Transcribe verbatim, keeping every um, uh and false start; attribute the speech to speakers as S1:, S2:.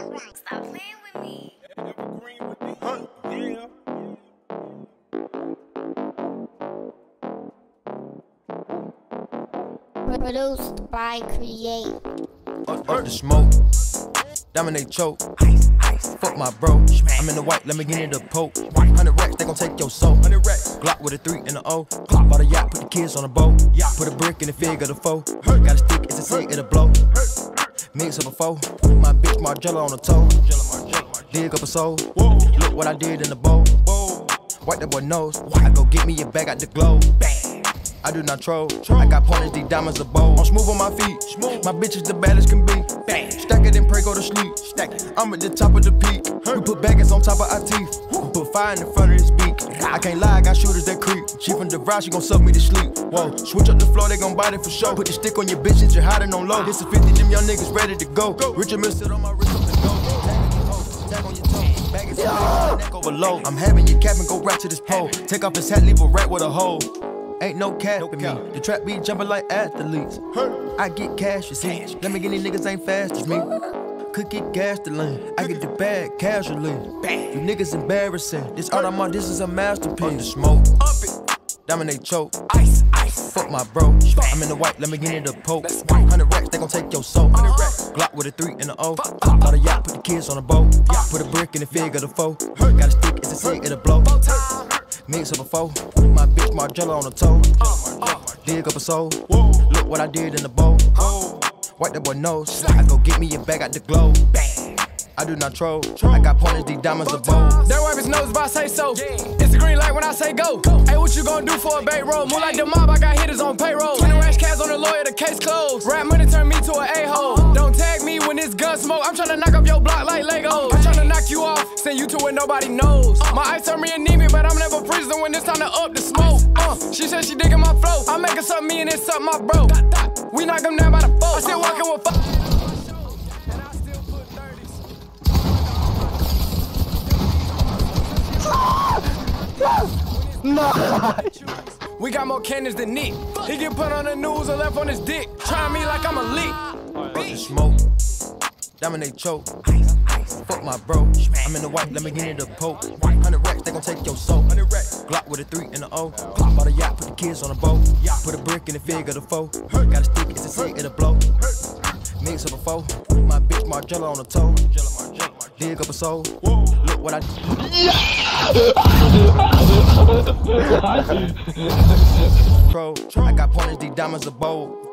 S1: Stop playing with me.
S2: Huh? Yeah.
S3: Produced by Create.
S4: Up, up the smoke, dominate choke.
S2: Ice, ice,
S4: Fuck my bro. I'm in the white, let me get in the poke. Hundred racks, they gon' take your soul.
S2: Hundred racks.
S4: Glock with a three and a O. Bought a yacht, put the kids on a boat.
S2: Yacht.
S4: Put a brick in the fig of the foe. Got a stick, it's a stick, it'll blow. Mix up a foe. My bitch Margella on the toe. Dig up a soul.
S2: Whoa.
S4: Look what I did in the bowl.
S2: Whoa.
S4: Wipe that boy nose. I go get me a bag out the globe. I do not troll. I got pointers, these diamonds are bold. I'm smooth on my feet.
S2: Smooth.
S4: My bitches the baddest can be.
S2: Bang.
S4: Stack it and pray, go to sleep.
S2: Stack it.
S4: I'm at the top of the peak. We put baggage on top of our teeth. We put fire in the front of his beak. I can't lie, I got shooters that creep. She from the ride, she gon' suck me to sleep. Whoa, switch up the floor, they gon' bite it for sure. Put the stick on your bitch and you're hiding on low. This is fifty, them young niggas ready to go. Richard Mill sit on my wrist up the go. Tag on your toe, bag it on neck overload. I'm having your cap and go right to this pole. Take off his hat, leave a rat with a hole. Ain't no cat with me. The trap be jumping like athletes. I get cash, you see. Let me get these niggas ain't fast as me. Could get gasoline. I get the bag casually. You niggas embarrassing. This art I'm on, this is a masterpiece. Up the smoke,
S2: Up it.
S4: dominate choke.
S2: Ice, ice.
S4: Fuck my bro. I'm in the white, let me get in the poke. Hundred racks, they gon' take your soul. Hundred racks. Glock with a three and a O. Bought a yacht, put the kids on a boat. Put a brick in the fig of the foe. Got a stick, it's a stick, it'll blow. Mix up a foe. My bitch Margella on the toe. Dig up a soul. Look what I did in the bowl. Wipe that boy nose. I go get me a bag out the globe. I do not troll. I got pointers, these diamonds are bold.
S5: That wipe his nose if I say so. It's the green light when I say go. Hey, what you gonna do for a bait roll? Move like the mob, I got hitters on payroll. twenty rash cats on the lawyer, the case closed. Rap money turn me to an a-hole. Don't tag me when it's gun smoke. I'm tryna knock up your block like Legos. I'm tryna knock you off, send you to where nobody knows. My eyes turn me anemic, but I'm never prison when it's time to up the smoke. Uh, she said she digging my flow. I'm making something me and it's something my bro. We knock them down by the four. I still walking with f- We got more cannons than Nick. He get put on the news or left on his dick. Trying me like I'm a leak.
S4: Up the smoke, dominate choke. Fuck my bro. I'm in the white, let me get in the poke. Hundred racks, they gon' take your soul. Hundred racks. Glock with a three and a O. Bought a yacht, put the kids on a boat. Put a brick in the fig of the foe. Got a stick, it's a stick, it'll blow. Mix up a foe. My bitch Margella on the toe. Dig up a soul. Look what I Pro. I got pointers, these diamonds are bold.